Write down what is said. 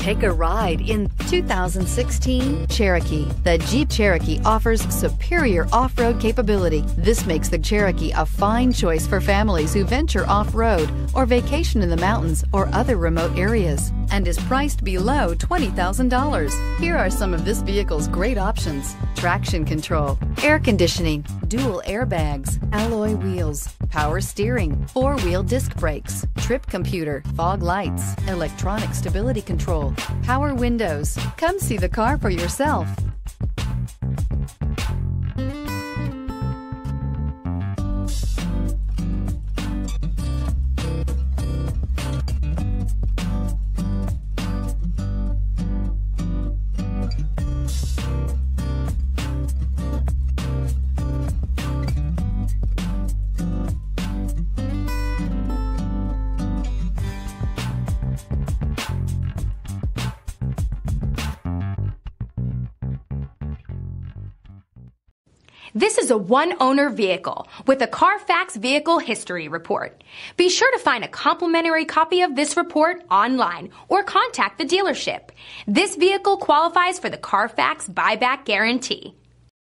Take a ride in 2016 Cherokee. The Jeep Cherokee offers superior off-road capability. This makes the Cherokee a fine choice for families who venture off-road or vacation in the mountains or other remote areas, and is priced below $20,000. Here are some of this vehicle's great options: traction control, air conditioning, dual airbags, alloy wheels, power steering, four-wheel disc brakes, trip computer, fog lights, electronic stability control, power windows. Come see the car for yourself. This is a one-owner vehicle with a CARFAX Vehicle History Report. Be sure to find a complimentary copy of this report online or contact the dealership. This vehicle qualifies for the CARFAX Buyback Guarantee.